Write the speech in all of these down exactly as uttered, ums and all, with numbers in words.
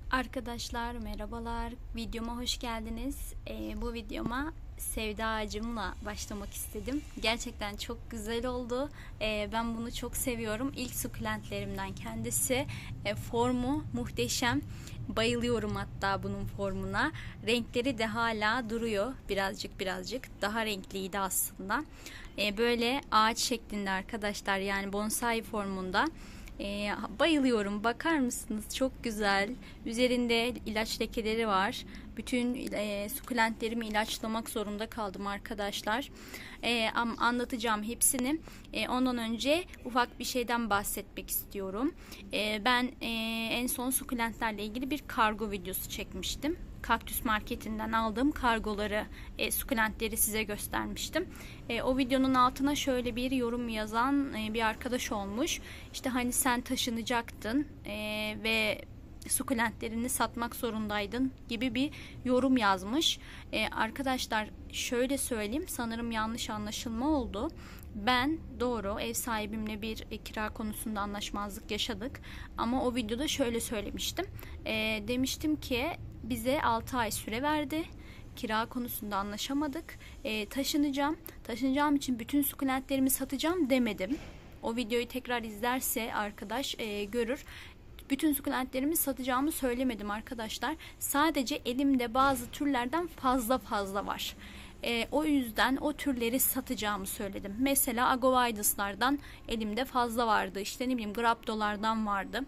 Arkadaşlar merhabalar, videoma hoş geldiniz. Ee, bu videoma Sevda ağacımla başlamak istedim. Gerçekten çok güzel oldu. Ee, ben bunu çok seviyorum. İlk sukulentlerimden kendisi. Ee, formu muhteşem. Bayılıyorum hatta bunun formuna. Renkleri de hala duruyor. Birazcık birazcık. Daha renkliydi aslında. Ee, böyle ağaç şeklinde arkadaşlar, yani bonsai formunda. E, bayılıyorum. Bakar mısınız? Çok güzel. Üzerinde ilaç lekeleri var. Bütün e, sukulentlerimi ilaçlamak zorunda kaldım arkadaşlar. E, anlatacağım hepsini. E, ondan önce ufak bir şeyden bahsetmek istiyorum. E, ben e, en son sukulentlerle ilgili bir kargo videosu çekmiştim. Kaktüs marketinden aldığım kargoları, e, sukulentleri size göstermiştim. E, o videonun altına şöyle bir yorum yazan e, bir arkadaş olmuş. İşte hani sen taşınacaktın e, ve sukulentlerini satmak zorundaydın gibi bir yorum yazmış. E, arkadaşlar şöyle söyleyeyim, sanırım yanlış anlaşılma oldu. Ben doğru ev sahibimle bir e, kira konusunda anlaşmazlık yaşadık. Ama o videoda şöyle söylemiştim. E, demiştim ki bize altı ay süre verdi. Kira konusunda anlaşamadık. E, taşınacağım. Taşınacağım için bütün sukulentlerimi satacağım demedim. O videoyu tekrar izlerse arkadaş e, görür. Bütün sukulentlerimi satacağımı söylemedim arkadaşlar. Sadece elimde bazı türlerden fazla fazla var. E, o yüzden o türleri satacağımı söyledim. Mesela Agovydas'lardan elimde fazla vardı. İşte ne bileyim Graptolardan vardı.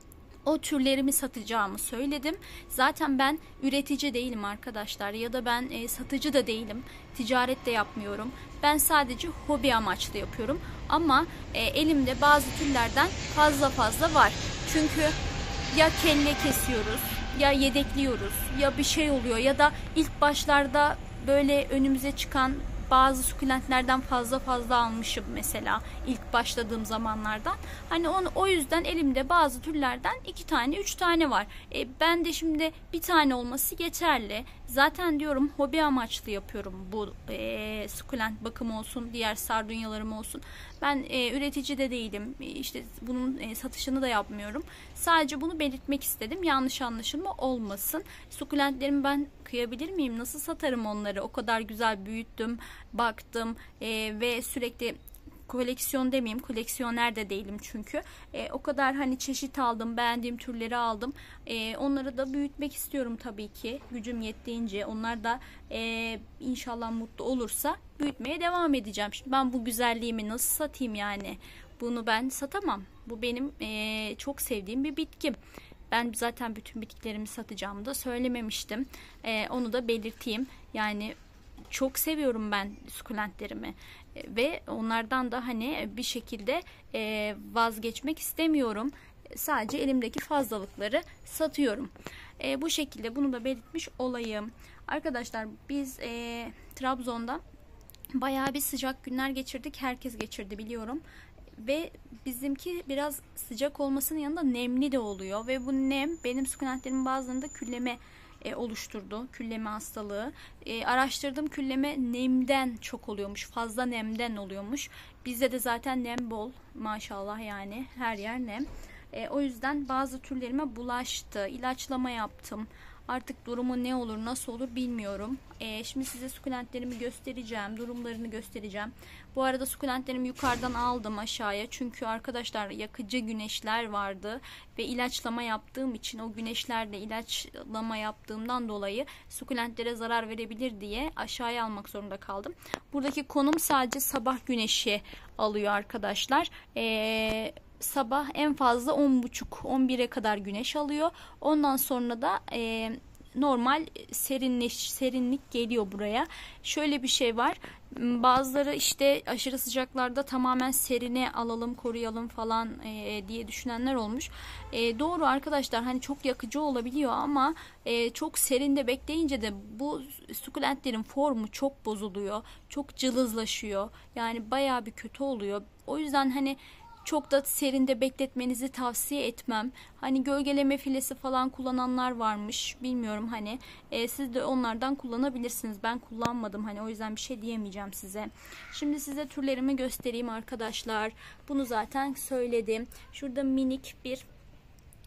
O türlerimi satacağımı söyledim. Zaten ben üretici değilim arkadaşlar, ya da ben e, satıcı da değilim. Ticaret de yapmıyorum. Ben sadece hobi amaçlı yapıyorum. Ama e, elimde bazı türlerden fazla fazla var. Çünkü ya kelle kesiyoruz, ya yedekliyoruz, ya bir şey oluyor, ya da ilk başlarda böyle önümüze çıkan bazı sukulentlerden fazla fazla almışım mesela ilk başladığım zamanlardan. Hani onu, o yüzden elimde bazı türlerden iki tane üç tane var. E, ben de şimdi bir tane olması yeterli. Zaten diyorum hobi amaçlı yapıyorum bu e, sukulent bakım olsun, diğer sardunyalarım olsun. Ben e, üretici de değilim. E, işte bunun e, satışını da yapmıyorum. Sadece bunu belirtmek istedim. Yanlış anlaşılma olmasın. Sukulentlerimi ben kıyabilir miyim? Nasıl satarım onları? O kadar güzel büyüttüm, baktım e, ve sürekli koleksiyon demeyeyim, koleksiyoner de değilim çünkü. E, o kadar hani çeşit aldım, beğendiğim türleri aldım. E, onları da büyütmek istiyorum tabii ki. Gücüm yettiğince. Onlar da e, inşallah mutlu olursa büyütmeye devam edeceğim. Şimdi ben bu güzelliğimi nasıl satayım yani? Bunu ben satamam. Bu benim e, çok sevdiğim bir bitkim. Ben zaten bütün bitkilerimi satacağımı da söylememiştim. E, onu da belirteyim. Yani çok seviyorum ben sukulentlerimi ve onlardan da hani bir şekilde vazgeçmek istemiyorum. Sadece elimdeki fazlalıkları satıyorum. Bu şekilde bunu da belirtmiş olayım. Arkadaşlar biz e, Trabzon'da bayağı bir sıcak günler geçirdik. Herkes geçirdi biliyorum. Ve bizimki biraz sıcak olmasının yanında nemli de oluyor. Ve bu nem benim sukulentlerimin bazılarında külleme E, oluşturdu. Külleme hastalığı. E, araştırdım, külleme nemden çok oluyormuş. Fazla nemden oluyormuş. Bizde de zaten nem bol. Maşallah yani. Her yer nem. E, o yüzden bazı türlerime bulaştı. İlaçlama yaptım. Artık durumu ne olur, nasıl olur bilmiyorum. E, şimdi size sukulentlerimi göstereceğim. Durumlarını göstereceğim. Bu arada sukulentlerimi yukarıdan aldım aşağıya. Çünkü arkadaşlar yakıcı güneşler vardı. Ve ilaçlama yaptığım için, o güneşlerle ilaçlama yaptığımdan dolayı sukulentlere zarar verebilir diye aşağıya almak zorunda kaldım. Buradaki konum sadece sabah güneşi alıyor arkadaşlar. Eee... Sabah en fazla on buçuk on bire kadar güneş alıyor. Ondan sonra da e, normal serinleş, serinlik geliyor buraya. Şöyle bir şey var. Bazıları işte aşırı sıcaklarda tamamen serine alalım, koruyalım falan e, diye düşünenler olmuş. E, doğru arkadaşlar, hani çok yakıcı olabiliyor ama e, çok serinde bekleyince de bu sukulentlerin formu çok bozuluyor. Çok cılızlaşıyor. Yani bayağı bir kötü oluyor. O yüzden hani çok da serinde bekletmenizi tavsiye etmem. Hani gölgeleme filesi falan kullananlar varmış. Bilmiyorum hani. E, siz de onlardan kullanabilirsiniz. Ben kullanmadım. Hani o yüzden bir şey diyemeyeceğim size. Şimdi size türlerimi göstereyim arkadaşlar. Bunu zaten söyledim. Şurada minik bir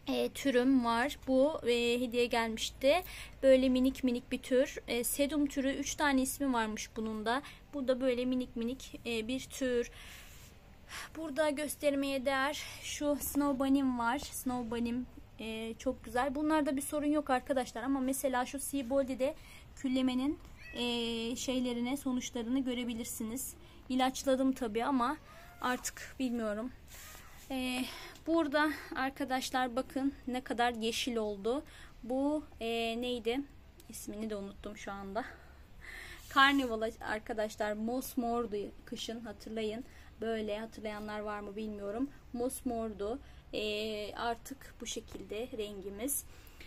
e, türüm var. Bu e, hediye gelmişti. Böyle minik minik bir tür. E, sedum türü, üç tane ismi varmış bunun da. Bu da böyle minik minik e, bir tür. Burada göstermeye değer şu Snow Bunny'm var. Snow Bunny'm e, çok güzel. Bunlarda bir sorun yok arkadaşlar ama mesela şu Seabody'de küllemenin e, şeylerine, sonuçlarını görebilirsiniz. İlaçladım tabii ama artık bilmiyorum. E, burada arkadaşlar bakın ne kadar yeşil oldu. Bu e, neydi? İsmini de unuttum şu anda. Carnival arkadaşlar, mosmordu kışın, hatırlayın. Böyle hatırlayanlar var mı bilmiyorum. Mosmordu. Ee, artık bu şekilde rengimiz.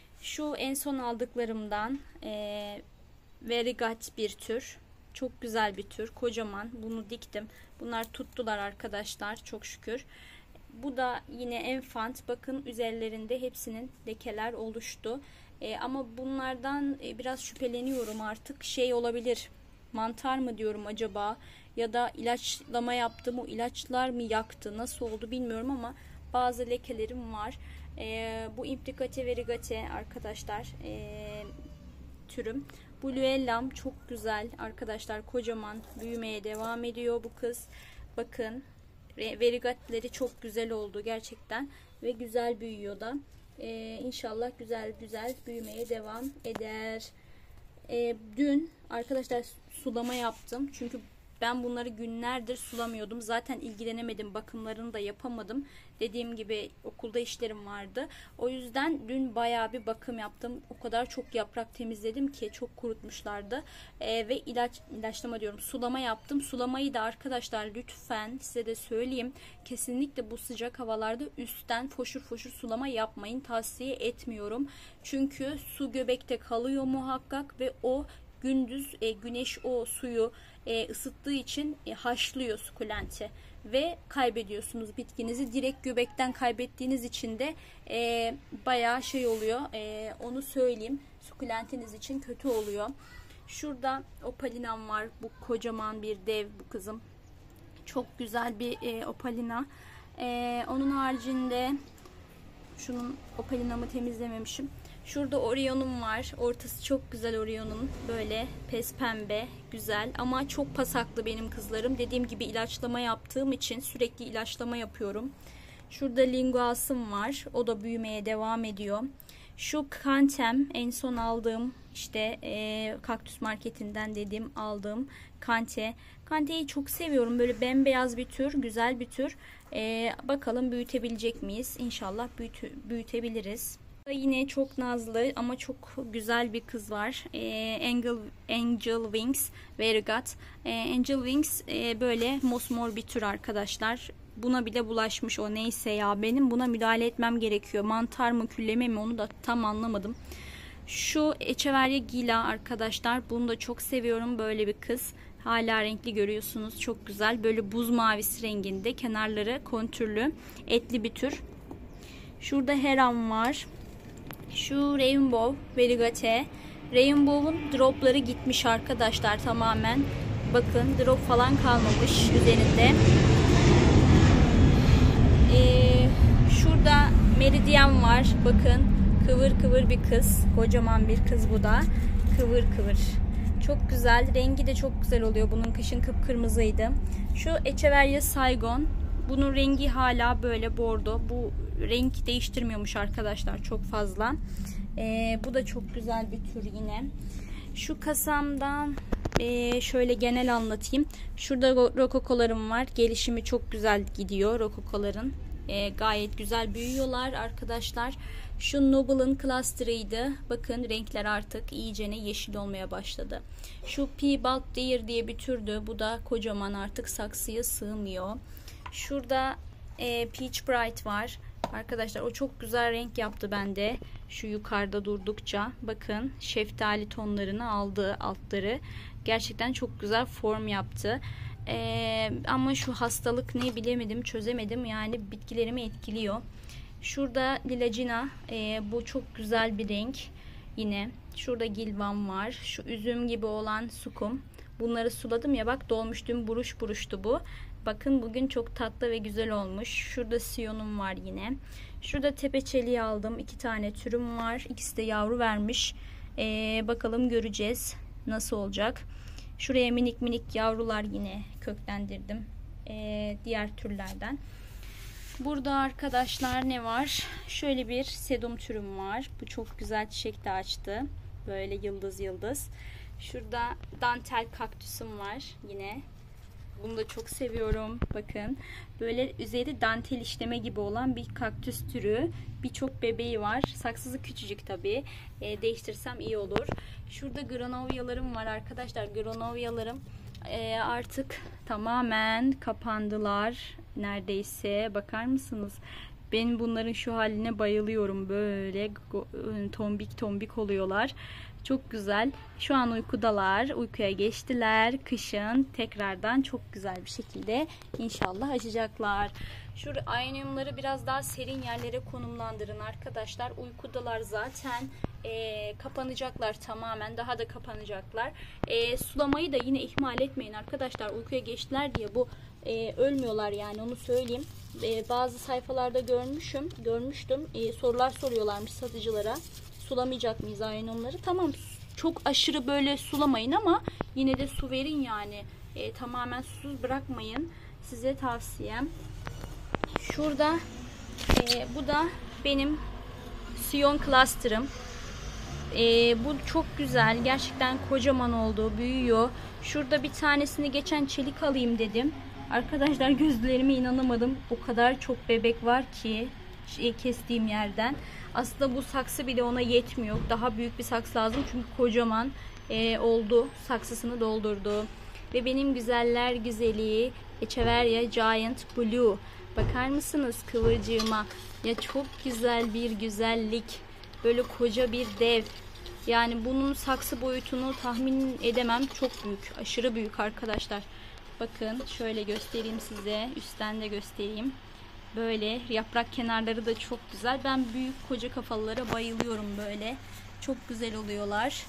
Şu en son aldıklarımdan e, Verigat bir tür. Çok güzel bir tür. Kocaman. Bunu diktim. Bunlar tuttular arkadaşlar. Çok şükür. Bu da yine enfant. Bakın üzerlerinde hepsinin lekeler oluştu. E, ama bunlardan e, biraz şüpheleniyorum artık. Şey olabilir. Mantar mı diyorum acaba? Ya da ilaçlama yaptım. O ilaçlar mı yaktı? Nasıl oldu bilmiyorum ama bazı lekelerim var. E, bu Implicate Verigate arkadaşlar. E, türüm. Bluellam çok güzel arkadaşlar. Kocaman büyümeye devam ediyor bu kız. Bakın. Verigatleri çok güzel oldu gerçekten. Ve güzel büyüyor da. Ee, inşallah güzel güzel büyümeye devam eder. Ee, dün arkadaşlar sulama yaptım. Çünkü ben bunları günlerdir sulamıyordum. Zaten ilgilenemedim. Bakımlarını da yapamadım. Dediğim gibi okulda işlerim vardı. O yüzden dün bayağı bir bakım yaptım. O kadar çok yaprak temizledim ki çok kurutmuşlardı. Ee, ve ilaç ilaçlama diyorum. Sulama yaptım. Sulamayı da arkadaşlar lütfen size de söyleyeyim. Kesinlikle bu sıcak havalarda üstten foşur foşur sulama yapmayın. Tavsiye etmiyorum. Çünkü su göbekte kalıyor muhakkak ve o gündüz e, güneş o suyu e, ısıttığı için e, haşlıyor sukulenti ve kaybediyorsunuz bitkinizi. Direkt göbekten kaybettiğiniz için de e, bayağı şey oluyor. E, onu söyleyeyim. Sukulentiniz için kötü oluyor. Şurada opalinam var. Bu kocaman bir dev bu kızım. Çok güzel bir e, opalina. E, onun haricinde şunun opalinamı temizlememişim. Şurada Orion'um var. Ortası çok güzel Orion'un. Böyle pes pembe, güzel ama çok pasaklı benim kızlarım. Dediğim gibi ilaçlama yaptığım için sürekli ilaçlama yapıyorum. Şurada Linguas'ım var. O da büyümeye devam ediyor. Şu Kantem en son aldığım işte e, Kaktüs Marketi'nden dediğim aldığım Kante. Kante'yi çok seviyorum. Böyle bembeyaz bir tür, güzel bir tür. E, bakalım büyütebilecek miyiz? İnşallah büyüte, büyütebiliriz. Yine çok nazlı ama çok güzel bir kız var. Ee, Angel, Angel Wings Verigat. Ee, Angel Wings e, böyle mosmor bir tür arkadaşlar. Buna bile bulaşmış o, neyse ya. Benim buna müdahale etmem gerekiyor. Mantar mı külleme mi onu da tam anlamadım. Şu Echeveria Gila arkadaşlar. Bunu da çok seviyorum. Böyle bir kız. Hala renkli görüyorsunuz. Çok güzel. Böyle buz mavisi renginde. Kenarları kontürlü. Etli bir tür. Şurada Heram var. Şu Rainbow Verigate. Rainbow'un dropları gitmiş arkadaşlar tamamen. Bakın drop falan kalmamış üzerinde. Ee, şurada Meridian var. Bakın kıvır kıvır bir kız. Kocaman bir kız bu da. Kıvır kıvır. Çok güzel. Rengi de çok güzel oluyor. Bunun kışın kıpkırmızıydı. Şu Echeveria Saigon. Bunun rengi hala böyle bordo. Bu renk değiştirmiyormuş arkadaşlar çok fazla. Ee, bu da çok güzel bir tür yine. Şu kasamdan e, şöyle genel anlatayım. Şurada rokokolarım var. Gelişimi çok güzel gidiyor rokokoların. E, gayet güzel büyüyorlar arkadaşlar. Şu Noble'ın cluster'ıydı. Bakın renkler artık iyicene yeşil olmaya başladı. Şu Piebald Deer diye bir türdü. Bu da kocaman, artık saksıya sığmıyor. Şurada e, Peach Bright var. Arkadaşlar o çok güzel renk yaptı bende. Şu yukarıda durdukça. Bakın şeftali tonlarını aldı altları. Gerçekten çok güzel form yaptı. Ee, ama şu hastalık ne bilemedim, çözemedim. Yani bitkilerimi etkiliyor. Şurada Lilagina. E, bu çok güzel bir renk. Yine şurada Gilvan var. Şu üzüm gibi olan Sukum. Bunları suladım ya, bak dolmuş, dün buruş buruştu bu. Bakın bugün çok tatlı ve güzel olmuş. Şurada siyonum var yine. Şurada tepeçeliği aldım. İki tane türüm var. İkisi de yavru vermiş. Ee, bakalım göreceğiz nasıl olacak. Şuraya minik minik yavrular yine köklendirdim. Ee, diğer türlerden. Burada arkadaşlar ne var? Şöyle bir sedum türüm var. Bu çok güzel çiçek de açtı. Böyle yıldız yıldız. Şurada dantel kaktüsüm var yine. Bunu da çok seviyorum. Bakın. Böyle üzeri dantel işleme gibi olan bir kaktüs türü. Birçok bebeği var. Saksısı küçücük tabii. E, değiştirsem iyi olur. Şurada granovyalarım var arkadaşlar. Granovyalarım e, artık tamamen kapandılar. Neredeyse. Bakar mısınız? Ben bunların şu haline bayılıyorum. Böyle tombik tombik oluyorlar. Çok güzel. Şu an uykudalar. Uykuya geçtiler. Kışın tekrardan çok güzel bir şekilde inşallah açacaklar. Şu ayonyumları biraz daha serin yerlere konumlandırın arkadaşlar. Uykudalar zaten. E, kapanacaklar tamamen. Daha da kapanacaklar. E, sulamayı da yine ihmal etmeyin arkadaşlar. Uykuya geçtiler diye bu e, ölmüyorlar yani, onu söyleyeyim. E, bazı sayfalarda görmüşüm, görmüştüm. E, sorular soruyorlarmış satıcılara. Sulamayacak mıyız ayonyumları? Tamam, çok aşırı böyle sulamayın ama yine de su verin yani. E, tamamen susuz bırakmayın. Size tavsiyem. Şurada e, bu da benim siyon cluster'ım. E, bu çok güzel. Gerçekten kocaman oldu. Büyüyor. Şurada bir tanesini geçen çelik alayım dedim. Arkadaşlar gözlerime inanamadım. O kadar çok bebek var ki şey, kestiğim yerden. Aslında bu saksı bile ona yetmiyor. Daha büyük bir saksı lazım. Çünkü kocaman e, oldu. Saksısını doldurdu. Ve benim güzeller güzeli Echeveria Giant Blue. Bakar mısınız kıvırcığıma? Ya çok güzel bir güzellik. Böyle koca bir dev. Yani bunun saksı boyutunu tahmin edemem. Çok büyük. Aşırı büyük arkadaşlar. Bakın şöyle göstereyim size. Üstten de göstereyim. Böyle yaprak kenarları da çok güzel. Ben büyük koca kafalılara bayılıyorum böyle. Çok güzel oluyorlar.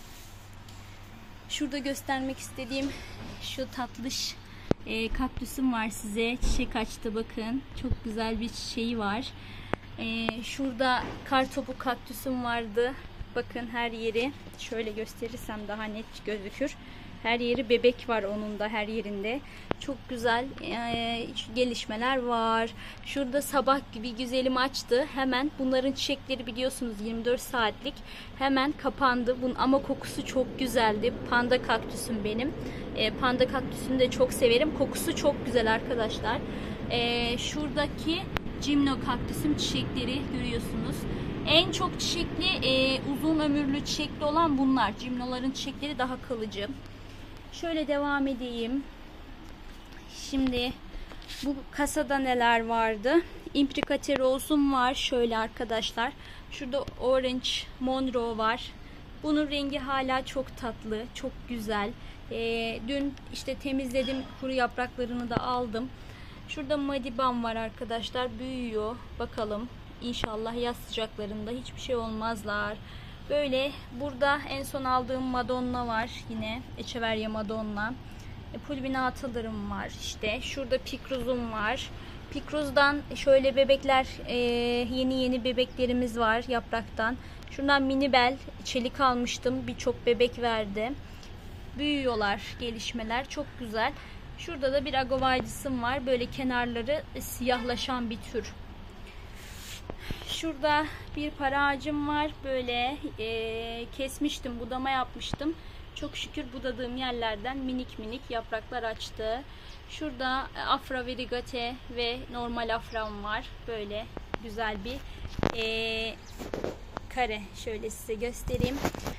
Şurada göstermek istediğim şu tatlış e, kaktüsüm var size. Çiçek açtı bakın. Çok güzel bir çiçeği var. E, şurada kartopu kaktüsüm vardı. Bakın her yeri şöyle gösterirsem daha net gözükür. Her yeri bebek var onun da her yerinde. Çok güzel e, gelişmeler var. Şurada sabah gibi güzelim açtı. Hemen bunların çiçekleri biliyorsunuz yirmi dört saatlik. Hemen kapandı. Bunun ama kokusu çok güzeldi. Panda kaktüsüm benim. E, panda kaktüsünü de çok severim. Kokusu çok güzel arkadaşlar. E, şuradaki Gymno kaktüsüm çiçekleri görüyorsunuz. En çok çiçekli, e, uzun ömürlü çiçekli olan bunlar. Gymnoların çiçekleri daha kalıcı. Şöyle devam edeyim. Şimdi bu kasada neler vardı? Imbricate Rose'um var. Şöyle arkadaşlar. Şurada Orange Monroe var. Bunun rengi hala çok tatlı. Çok güzel. Ee, dün işte temizledim. Kuru yapraklarını da aldım. Şurada Madibam var arkadaşlar. Büyüyor. Bakalım. İnşallah yaz sıcaklarında hiçbir şey olmazlar. Böyle burada en son aldığım Madonna var yine. Echeveria Madonna. E, pulvinatalarım var işte. Şurada Picruz'um var. Picruz'dan şöyle bebekler, e, yeni yeni bebeklerimiz var yapraktan. Şuradan Minibel çelik almıştım. Birçok bebek verdi. Büyüyorlar, gelişmeler çok güzel. Şurada da bir Agovardis'im var. Böyle kenarları siyahlaşan bir tür. Şurada bir para ağacım var. Böyle e, kesmiştim, budama yapmıştım. Çok şükür budadığım yerlerden minik minik yapraklar açtı. Şurada Afra Verigate ve normal afram var. Böyle güzel bir e, kare. Şöyle size göstereyim.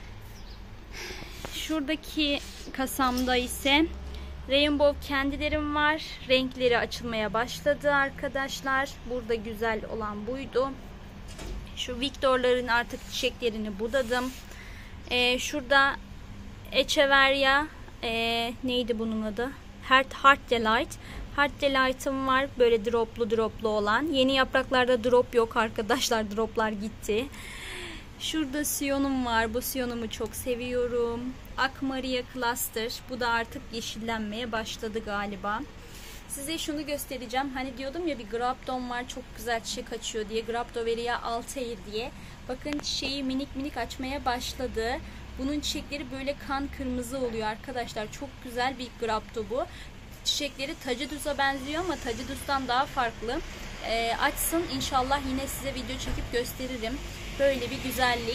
Şuradaki kasamda ise Rainbow kendilerim var. Renkleri açılmaya başladı arkadaşlar. Burada güzel olan buydu. Şu Victor'ların artık çiçeklerini budadım. Ee, şurada Echeveria e, neydi bunun adı? Heart, Heart Delight. Heart Delight'ım var. Böyle droplu droplu olan. Yeni yapraklarda drop yok arkadaşlar. Droplar gitti. Şurada siyonum var. Bu siyonumu çok seviyorum. Akmaria Cluster. Bu da artık yeşillenmeye başladı galiba. Size şunu göstereceğim. Hani diyordum ya bir grapton var çok güzel çiçek açıyor diye. Graptoveria altair diye. Bakın çiçeği minik minik açmaya başladı. Bunun çiçekleri böyle kan kırmızı oluyor arkadaşlar. Çok güzel bir grapto bu. Çiçekleri Tacedus'a benziyor ama Tacedus'tan daha farklı. E, açsın inşallah yine size video çekip gösteririm. Böyle bir güzellik.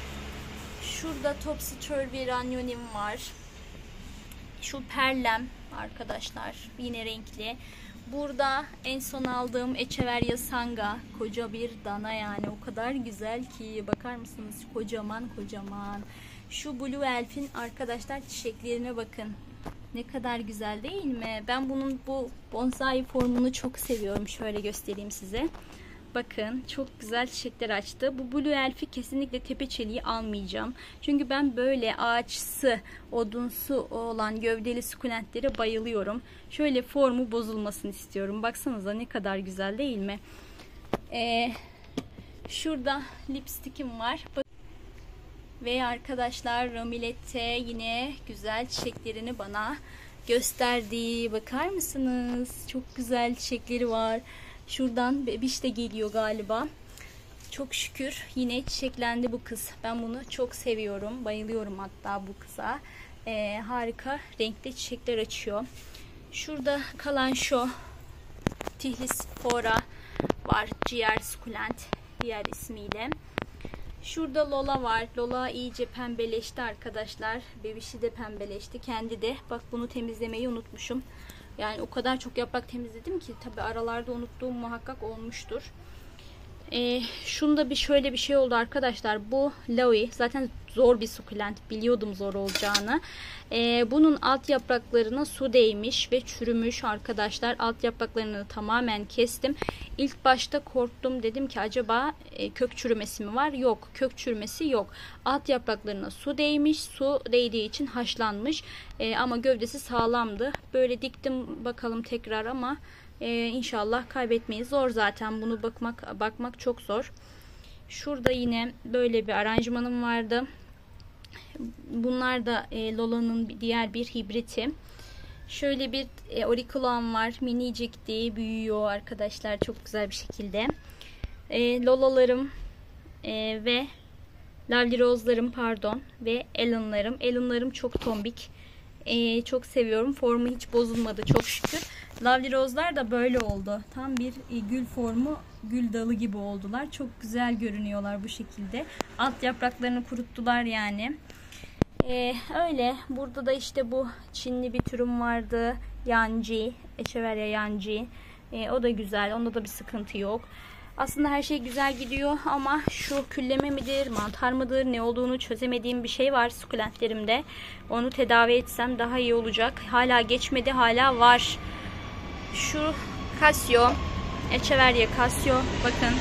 Şurada Topsy Turvy Ranyonim var. Şu perlem arkadaşlar yine renkli. Burada en son aldığım Echeveria Sanga. Koca bir dana yani o kadar güzel ki. Bakar mısınız? Kocaman kocaman. Şu Blue Elf'in arkadaşlar çiçeklerine bakın. Ne kadar güzel değil mi? Ben bunun bu bonsai formunu çok seviyorum. Şöyle göstereyim size. Bakın çok güzel çiçekler açtı. Bu Blue Elf'i kesinlikle tepe çeliği almayacağım. Çünkü ben böyle ağaçsı, odunsu olan gövdeli sukulentlere bayılıyorum. Şöyle formu bozulmasını istiyorum. Baksanıza ne kadar güzel değil mi? Ee, şurada lipstikim var. Ve arkadaşlar Romilette yine güzel çiçeklerini bana gösterdi. Bakar mısınız? Çok güzel çiçekleri var. Şuradan bebiş de geliyor galiba. Çok şükür yine çiçeklendi bu kız. Ben bunu çok seviyorum. Bayılıyorum hatta bu kıza. Ee, harika renkli çiçekler açıyor. Şurada kalan şu Tihlispora var. Ciğer sukulent diğer ismiyle. Şurada Lola var. Lola iyice pembeleşti arkadaşlar. Bebişi de pembeleşti. Kendi de. Bak bunu temizlemeyi unutmuşum. Yani o kadar çok yaprak temizledim ki tabi aralarda unuttuğum muhakkak olmuştur. Ee, şunda bir şöyle bir şey oldu arkadaşlar. Bu Laui zaten zor bir sukulent. Biliyordum zor olacağını. Ee, bunun alt yapraklarına su değmiş ve çürümüş arkadaşlar. Alt yapraklarını tamamen kestim. İlk başta korktum. Dedim ki acaba e, kök çürümesi mi var? Yok. Kök çürümesi yok. Alt yapraklarına su değmiş. Su değdiği için haşlanmış. E, ama gövdesi sağlamdı. Böyle diktim bakalım tekrar ama e, inşallah kaybetmeyiz. Zor zaten. Bunu bakmak bakmak çok zor. Şurada yine böyle bir aranjmanım vardı. Bunlar da e, Lola'nın diğer bir hibriti. Şöyle bir e, auriculam var. Minicikti. Büyüyor arkadaşlar. Çok güzel bir şekilde. E, Lola'larım e, ve Lovely Rose'larım pardon. Ve Ellen'larım. Ellen'larım çok tombik. E, çok seviyorum. Formu hiç bozulmadı çok şükür. Lovely Rose'lar da böyle oldu. Tam bir e, gül formu, gül dalı gibi oldular. Çok güzel görünüyorlar bu şekilde. Alt yapraklarını kuruttular yani. Ee, öyle. Burada da işte bu Çinli bir türüm vardı. Yanji. Echeveria Yanji. Ee, o da güzel. Onda da bir sıkıntı yok. Aslında her şey güzel gidiyor ama şu külleme midir, mantar mıdır, ne olduğunu çözemediğim bir şey var sukulentlerimde. Onu tedavi etsem daha iyi olacak. Hala geçmedi. Hala var. Şu Casio. Echeveria Casio. Bakın.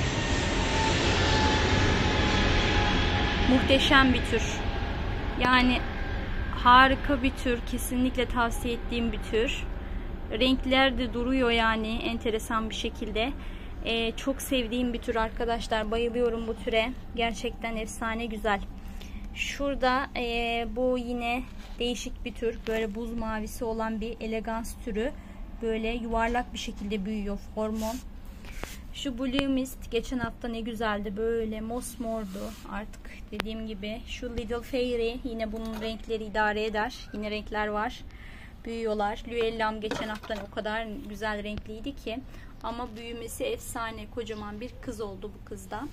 Muhteşem bir tür. Yani harika bir tür. Kesinlikle tavsiye ettiğim bir tür. Renkler de duruyor yani enteresan bir şekilde. Ee, çok sevdiğim bir tür arkadaşlar. Bayılıyorum bu türe. Gerçekten efsane güzel. Şurada e, bu yine değişik bir tür. Böyle buz mavisi olan bir elegans türü. Böyle yuvarlak bir şekilde büyüyor hormon. Şu Blue Mist geçen hafta ne güzeldi. Böyle mosmordu artık dediğim gibi. Şu Little Fairy yine bunun renkleri idare eder. Yine renkler var. Büyüyorlar. Luellam geçen hafta o kadar güzel renkliydi ki. Ama büyümesi efsane. Kocaman bir kız oldu bu kızda.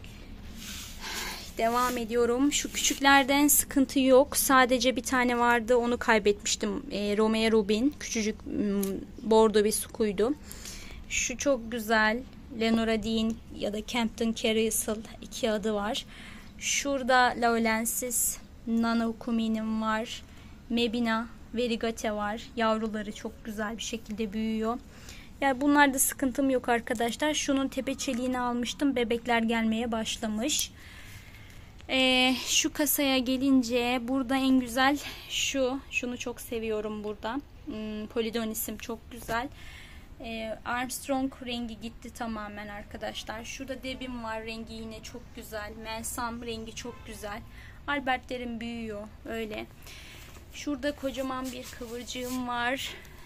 Devam ediyorum. Şu küçüklerden sıkıntı yok. Sadece bir tane vardı. Onu kaybetmiştim. E, Romeo Rubin. Küçücük bordo bir sukuydu. Şu çok güzel. Lenora Dean ya da Campton Carrisel iki adı var. Şurada Laulensis Nanokuminim var. Mebina Verigate var. Yavruları çok güzel bir şekilde büyüyor. Yani bunlarda sıkıntım yok arkadaşlar. Şunun tepe çeliğini almıştım. Bebekler gelmeye başlamış. Ee, şu kasaya gelince burada en güzel şu. Şunu çok seviyorum burada. Hmm, Polydonisim çok güzel. Ee, Armstrong rengi gitti tamamen arkadaşlar. Şurada Debim var. Rengi yine çok güzel. Melsam rengi çok güzel. Albertlerim büyüyor. Öyle. Şurada kocaman bir kıvırcığım var.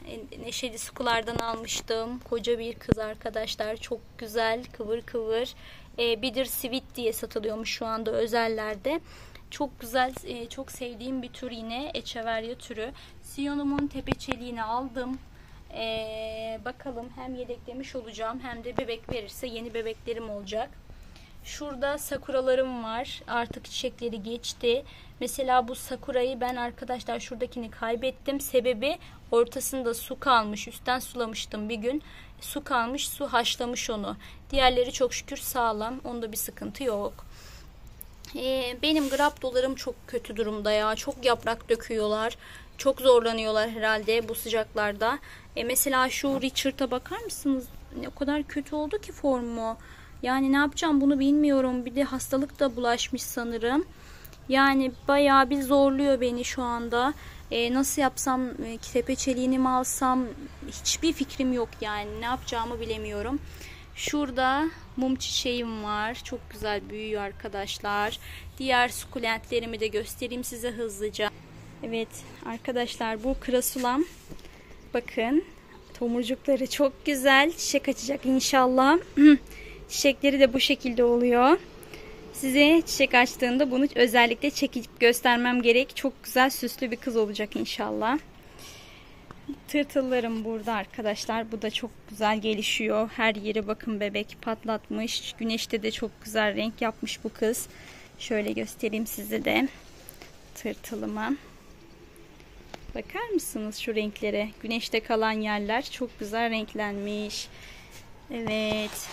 Neşeli Sukular'dan almıştım. Koca bir kız arkadaşlar. Çok güzel, kıvır kıvır. E, Bitter Sweet diye satılıyormuş şu anda özellerde. Çok güzel, e, çok sevdiğim bir tür yine. Echeveria türü. Siyonumun tepe çeliğini aldım. E, bakalım hem yedeklemiş olacağım hem de bebek verirse yeni bebeklerim olacak. Şurada sakuralarım var. Artık çiçekleri geçti. Mesela bu sakurayı ben arkadaşlar şuradakini kaybettim. Sebebi ortasında su kalmış. Üstten sulamıştım bir gün. Su kalmış, su haşlamış onu. Diğerleri çok şükür sağlam. Onda bir sıkıntı yok. Ee, benim graptolarım çok kötü durumda ya. Çok yaprak döküyorlar. Çok zorlanıyorlar herhalde bu sıcaklarda. Ee, mesela şu Richard'a bakar mısınız? Ne kadar kötü oldu ki formu. Yani ne yapacağım bunu bilmiyorum. Bir de hastalık da bulaşmış sanırım. Yani bayağı bir zorluyor beni şu anda. Ee, nasıl yapsam, e, tepe çeliğini mi alsam, hiçbir fikrim yok yani. Ne yapacağımı bilemiyorum. Şurada mum çiçeğim var. Çok güzel büyüyor arkadaşlar. Diğer sukulentlerimi de göstereyim size hızlıca. Evet arkadaşlar, bu krasulam. Bakın tomurcukları çok güzel. Çiçek açacak inşallah. Çiçekleri de bu şekilde oluyor. Size çiçek açtığında bunu özellikle çekip göstermem gerek. Çok güzel süslü bir kız olacak inşallah. Tırtıllarım burada arkadaşlar. Bu da çok güzel gelişiyor. Her yeri bakın bebek patlatmış. Güneşte de çok güzel renk yapmış bu kız. Şöyle göstereyim size de tırtılımı. Bakar mısınız şu renklere? Güneşte kalan yerler çok güzel renklenmiş. Evet.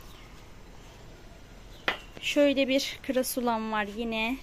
Şöyle bir krasulam var yine.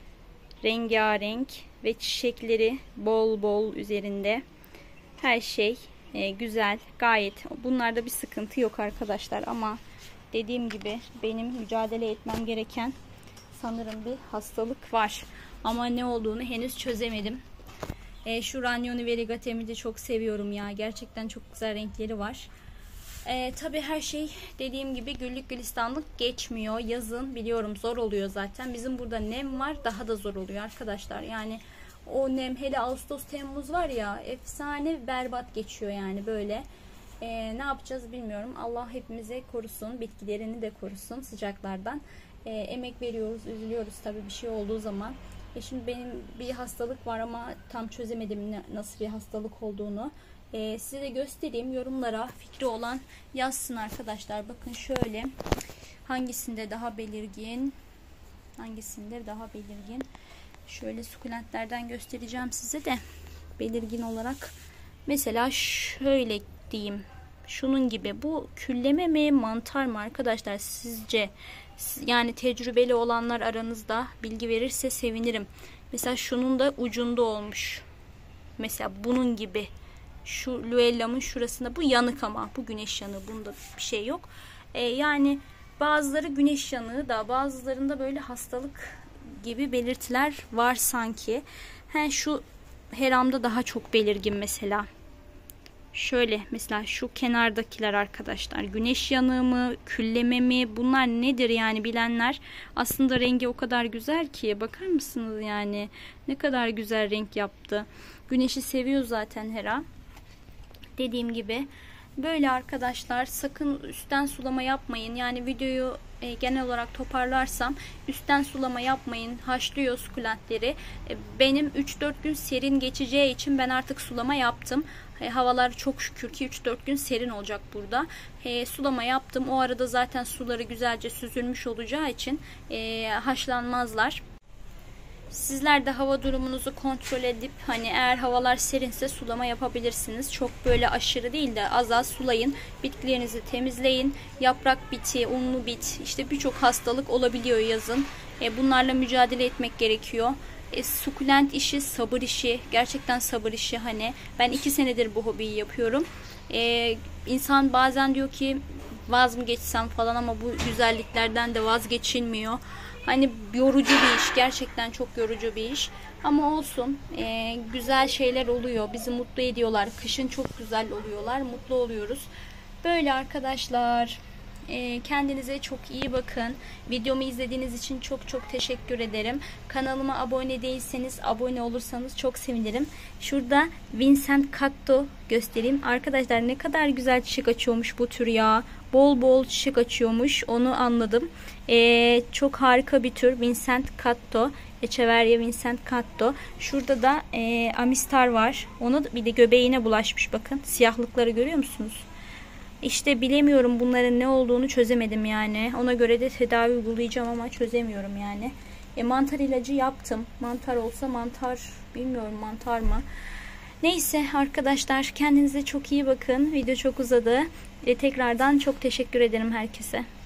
Rengarenk ve çiçekleri bol bol üzerinde. Her şey e, güzel. Gayet. Bunlarda bir sıkıntı yok arkadaşlar. Ama dediğim gibi benim mücadele etmem gereken sanırım bir hastalık var. Ama ne olduğunu henüz çözemedim. E, şu Ragnoni Variegate'mi de çok seviyorum ya. Gerçekten çok güzel renkleri var. E, tabii her şey dediğim gibi güllük gülistanlık geçmiyor. Yazın biliyorum zor oluyor zaten. Bizim burada nem var, daha da zor oluyor arkadaşlar. Yani o nem, hele Ağustos Temmuz var ya, efsane berbat geçiyor yani böyle. E, ne yapacağız bilmiyorum. Allah hepimize korusun, bitkilerini de korusun sıcaklardan. E, emek veriyoruz, üzülüyoruz tabii bir şey olduğu zaman. E şimdi benim bir hastalık var ama tam çözemedim ne, nasıl bir hastalık olduğunu. Ee, size de göstereyim. Yorumlara fikri olan yazsın arkadaşlar. Bakın şöyle. Hangisinde daha belirgin? Hangisinde daha belirgin? Şöyle sukulentlerden göstereceğim size de. Belirgin olarak. Mesela şöyle diyeyim. Şunun gibi. Bu külleme mi, mantar mı arkadaşlar sizce? Yani tecrübeli olanlar aranızda bilgi verirse sevinirim. Mesela şunun da ucunda olmuş. Mesela bunun gibi. Şu Luella'mın şurasında, bu yanık ama bu güneş yanığı, bunda bir şey yok. Ee, yani bazıları güneş yanığı da, bazılarında böyle hastalık gibi belirtiler var sanki. He, şu heramda daha çok belirgin mesela. Şöyle mesela şu kenardakiler arkadaşlar, güneş yanığı mı, külleme mi, bunlar nedir yani bilenler. Aslında rengi o kadar güzel ki, bakar mısınız yani ne kadar güzel renk yaptı. Güneşi seviyor zaten Hera. Dediğim gibi böyle arkadaşlar, sakın üstten sulama yapmayın. Yani videoyu e, genel olarak toparlarsam, üstten sulama yapmayın. Haşlıyor sukulentleri. E, benim üç dört gün serin geçeceği için ben artık sulama yaptım. E, havalar çok şükür ki üç dört gün serin olacak burada. E, sulama yaptım. O arada zaten suları güzelce süzülmüş olacağı için e, haşlanmazlar. Sizler de hava durumunuzu kontrol edip hani eğer havalar serinse sulama yapabilirsiniz. Çok böyle aşırı değil de az az sulayın. Bitkilerinizi temizleyin. Yaprak biti, unlu bit, işte birçok hastalık olabiliyor yazın. E, bunlarla mücadele etmek gerekiyor. E, sukulent işi sabır işi. Gerçekten sabır işi hani. Ben iki senedir bu hobiyi yapıyorum. E, insan bazen diyor ki vaz mı geçsem falan, ama bu güzelliklerden de vazgeçilmiyor. Hani yorucu bir iş. Gerçekten çok yorucu bir iş. Ama olsun. E, güzel şeyler oluyor. Bizi mutlu ediyorlar. Kışın çok güzel oluyorlar. Mutlu oluyoruz. Böyle arkadaşlar. E, kendinize çok iyi bakın. Videomu izlediğiniz için çok çok teşekkür ederim. Kanalıma abone değilseniz abone olursanız çok sevinirim. Şurada Vincent Cacto göstereyim. Arkadaşlar ne kadar güzel çiçek açıyormuş bu tür ya. Bol bol çiçek açıyormuş. Onu anladım. E, çok harika bir tür Vincent Cacto. Echeveria Vincent Cacto. Şurada da e, Amistar var. Onu da, bir de göbeğine bulaşmış bakın. Siyahlıkları görüyor musunuz? İşte bilemiyorum, bunların ne olduğunu çözemedim yani. Ona göre de tedavi uygulayacağım ama çözemiyorum yani. E, mantar ilacı yaptım. Mantar olsa mantar, bilmiyorum mantar mı? Neyse arkadaşlar, kendinize çok iyi bakın. Video çok uzadı. E, tekrardan çok teşekkür ederim herkese.